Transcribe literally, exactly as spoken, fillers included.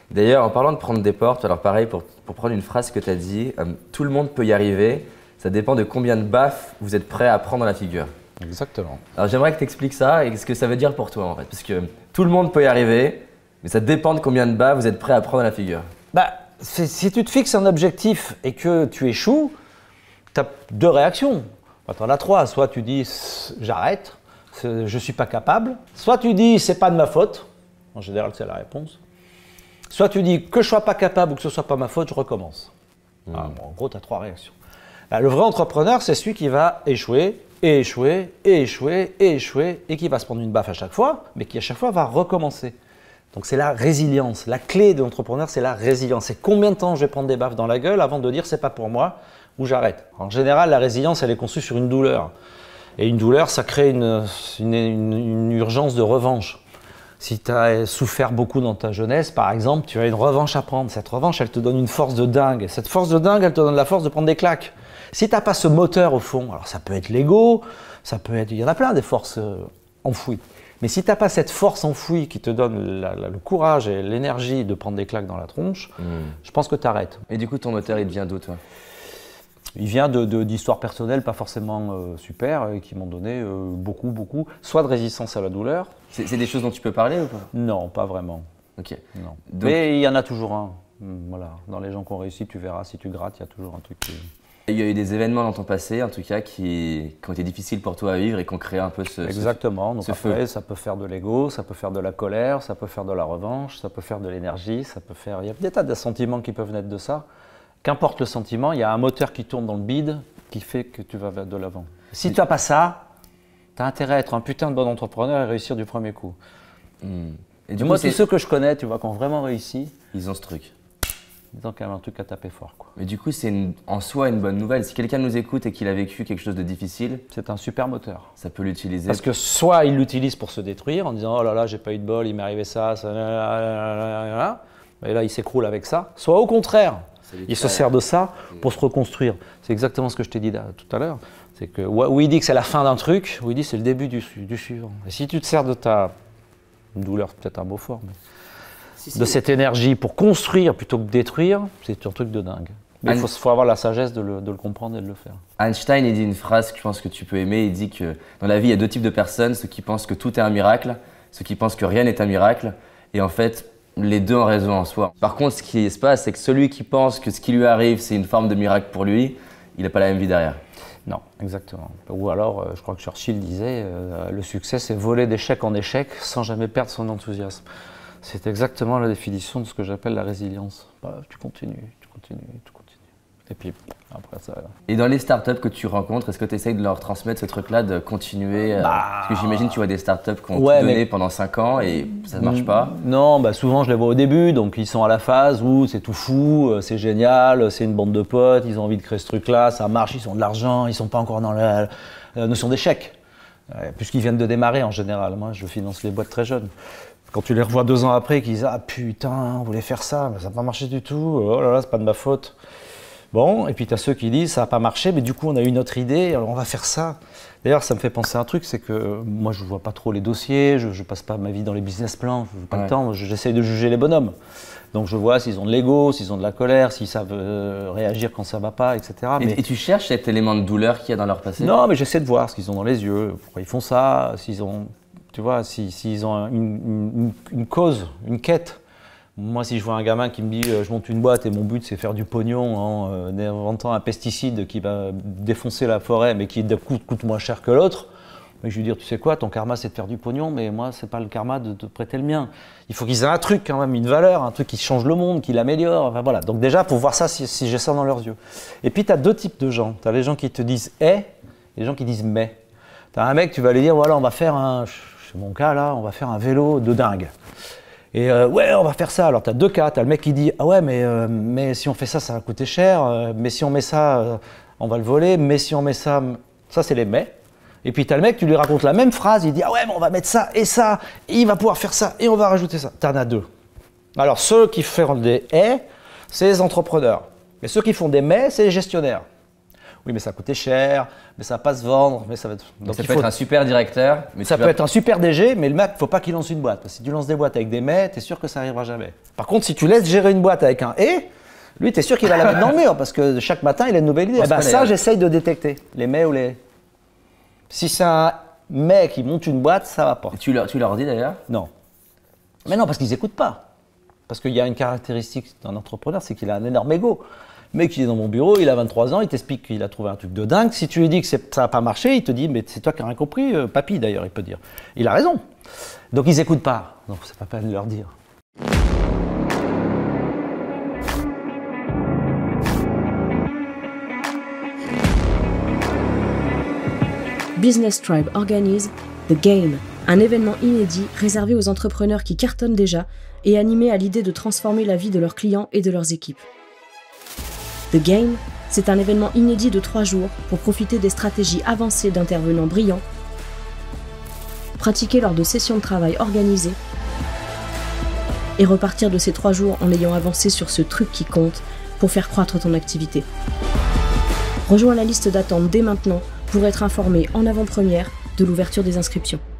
D'ailleurs, en parlant de prendre des portes, alors pareil, pour, pour prendre une phrase que tu as dit, euh, tout le monde peut y arriver, ça dépend de combien de baffes vous êtes prêt à prendre dans la figure. Exactement. Alors j'aimerais que tu expliques ça et ce que ça veut dire pour toi en fait. Parce que tout le monde peut y arriver, mais ça dépend de combien de baffes vous êtes prêt à prendre dans la figure. Bah, si tu te fixes un objectif et que tu échoues, tu as deux réactions. Tu en as trois. Soit tu dis j'arrête, je ne suis pas capable. Soit tu dis c'est pas de ma faute. En général, c'est la réponse. Soit tu dis que je ne sois pas capable ou que ce ne soit pas ma faute, je recommence. Mmh. Ah, bon, en gros, tu as trois réactions. Là, le vrai entrepreneur, c'est celui qui va échouer, et échouer, et échouer, et échouer, et qui va se prendre une baffe à chaque fois, mais qui à chaque fois va recommencer. Donc c'est la résilience. La clé de l'entrepreneur, c'est la résilience. C'est combien de temps je vais prendre des baffes dans la gueule avant de dire c'est pas pour moi ou j'arrête. En général, la résilience, elle est conçue sur une douleur. Et une douleur, ça crée une, une, une, une urgence de revanche. Si tu as souffert beaucoup dans ta jeunesse, par exemple, tu as une revanche à prendre. Cette revanche, elle te donne une force de dingue. Et cette force de dingue, elle te donne la force de prendre des claques. Si tu n'as pas ce moteur au fond, alors ça peut être l'ego, ça peut être, il y en a plein des forces euh, enfouies. Mais si tu n'as pas cette force enfouie qui te donne la, la, le courage et l'énergie de prendre des claques dans la tronche, mmh. je pense que tu arrêtes. Et du coup, ton moteur, il vient d'où, toi? Il vient de, de, d'histoires personnelles pas forcément euh, super et qui m'ont donné euh, beaucoup, beaucoup, soit de résistance à la douleur. C'est, c'est des choses dont tu peux parler ou pas? Non, pas vraiment. Ok. Non. Donc... Mais il y en a toujours un. Voilà. Dans les gens qui ont réussi, tu verras, si tu grattes, il y a toujours un truc qui… Il y a eu des événements dans ton passé, en tout cas, qui, qui ont été difficiles pour toi à vivre et qui ont créé un peu ce Exactement. Ce, Donc ce après, feu. Ça peut faire de l'ego, ça peut faire de la colère, ça peut faire de la revanche, ça peut faire de l'énergie, ça peut faire… Il y a des tas de sentiments qui peuvent naître de ça. Qu'importe le sentiment, il y a un moteur qui tourne dans le bide qui fait que tu vas de l'avant. Si tu n'as pas ça, tu as intérêt à être un putain de bon entrepreneur et réussir du premier coup. Mmh. Et du Moi, coup, tous ceux que je connais, tu vois, qui ont vraiment réussi, ils ont ce truc. Ils ont quand même un truc à taper fort, quoi. Mais du coup, c'est une, en soi une bonne nouvelle. Si quelqu'un nous écoute et qu'il a vécu quelque chose de difficile, c'est un super moteur. Ça peut l'utiliser. Parce que soit il l'utilise pour se détruire en disant « Oh là là, j'ai pas eu de bol, il m'est arrivé ça, ça… » Et là, il s'écroule avec ça. Soit au contraire, il se sert de ça pour se reconstruire. C'est exactement ce que je t'ai dit là, tout à l'heure. C'est que où il dit que c'est la fin d'un truc, où il dit c'est le début du, du suivant. Et si tu te sers de ta douleur, c'est peut-être un mot fort, mais si, si, de cette énergie pour construire plutôt que détruire, c'est un truc de dingue. Mais il faut, faut avoir la sagesse de le, de le comprendre et de le faire. Einstein, il dit une phrase que je pense que tu peux aimer. Il dit que dans la vie, il y a deux types de personnes, ceux qui pensent que tout est un miracle, ceux qui pensent que rien n'est un miracle. Et en fait, les deux ont raison en soi. Par contre, ce qui se passe, c'est que celui qui pense que ce qui lui arrive, c'est une forme de miracle pour lui, il n'a pas la même vie derrière. Non, exactement. Ou alors, je crois que Churchill disait, euh, le succès, c'est voler d'échec en échec sans jamais perdre son enthousiasme. C'est exactement la définition de ce que j'appelle la résilience. Bah, tu continues, tu continues, tu continues. Et puis, après ça… Et dans les startups que tu rencontres, est-ce que tu essayes de leur transmettre ce truc-là, de continuer bah, parce que j'imagine tu vois des startups qui ont ouais, tout donné mais… pendant cinq ans et ça ne marche pas. Non, bah souvent je les vois au début, donc ils sont à la phase où c'est tout fou, c'est génial, c'est une bande de potes, ils ont envie de créer ce truc-là, ça marche, ils ont de l'argent, ils ne sont pas encore dans la, la notion d'échec, puisqu'ils viennent de démarrer en général. Moi, je finance les boîtes très jeunes. Quand tu les revois deux ans après, qu'ils disent « Ah putain, on voulait faire ça, mais ça n'a pas marché du tout, oh là là, c'est pas de ma faute ». Bon, et puis tu as ceux qui disent ça n'a pas marché, mais du coup on a une autre idée, alors on va faire ça. D'ailleurs, ça me fait penser à un truc, c'est que moi je ne vois pas trop les dossiers, je ne passe pas ma vie dans les business plans, je n'ai pas ouais. le temps, j'essaye de juger les bonhommes. Donc je vois s'ils ont de l'ego, s'ils ont de la colère, s'ils savent euh, réagir quand ça ne va pas, et cetera. Et, mais... et tu cherches cet élément de douleur qu'il y a dans leur passé? Non, mais j'essaie de voir ce qu'ils ont dans les yeux, pourquoi ils font ça, s'ils ont, tu vois, s'ils si, si ont une, une, une cause, une quête. Moi, si je vois un gamin qui me dit euh, « je monte une boîte et mon but c'est faire du pognon en euh, inventant un pesticide qui va défoncer la forêt mais qui d'un coup coûte moins cher que l'autre », je lui dis « tu sais quoi, ton karma c'est de faire du pognon, mais moi c'est pas le karma de te prêter le mien. » Il faut qu'ils aient un truc quand même, une valeur, un truc qui change le monde, qui l'améliore. Enfin, voilà. Donc déjà, pour voir ça, si, si j'ai ça dans leurs yeux. Et puis tu as deux types de gens. Tu as les gens qui te disent « eh » et les gens qui disent « mais ». Tu as un mec, tu vas lui dire « voilà, on va faire un… » c'est mon cas là, on va faire un vélo de dingue. Et euh, ouais, on va faire ça. Alors, tu as deux cas. Tu as le mec qui dit « Ah ouais, mais, euh, mais si on fait ça, ça va coûter cher. Euh, mais si on met ça, euh, on va le voler. Mais si on met ça… » Ça, c'est les « mais ». Et puis, tu as le mec, tu lui racontes la même phrase. Il dit « Ah ouais, mais on va mettre ça et ça. Et il va pouvoir faire ça. Et on va rajouter ça. » Tu en as deux. Alors, ceux qui font des « et », c'est les entrepreneurs. Mais ceux qui font des « mais », c'est les gestionnaires. Oui, mais ça a coûté cher, mais ça va pas se vendre, mais ça va être... Donc ça peut faut... être un super directeur. Mais ça peut vas... être un super D G, mais le mec, faut pas qu'il lance une boîte. Parce que si tu lances des boîtes avec des mais, tu es sûr que ça n'arrivera jamais. Par contre, si tu laisses gérer une boîte avec un et, lui, tu es sûr qu'il va la mettre dans le mur parce que chaque matin, il a une nouvelle idée. Eh ben, ça, j'essaye de détecter. Les mais ou les. Si c'est un mais qui monte une boîte, ça va pas. Et tu leur, tu leur dis d'ailleurs? Non. Mais non, parce qu'ils n'écoutent pas. Parce qu'il y a une caractéristique d'un entrepreneur, c'est qu'il a un énorme ego. Le mec, il est dans mon bureau, il a vingt-trois ans, il t'explique qu'il a trouvé un truc de dingue. Si tu lui dis que ça n'a pas marché, il te dit, mais c'est toi qui n'as rien compris, euh, papy d'ailleurs, il peut dire. Il a raison. Donc ils n'écoutent pas. Donc c'est pas peine de leur dire. Business Tribe organise The Game, un événement inédit réservé aux entrepreneurs qui cartonnent déjà et animés à l'idée de transformer la vie de leurs clients et de leurs équipes. The Game, c'est un événement inédit de trois jours pour profiter des stratégies avancées d'intervenants brillants, pratiquer lors de sessions de travail organisées et repartir de ces trois jours en ayant avancé sur ce truc qui compte pour faire croître ton activité. Rejoins la liste d'attente dès maintenant pour être informé en avant-première de l'ouverture des inscriptions.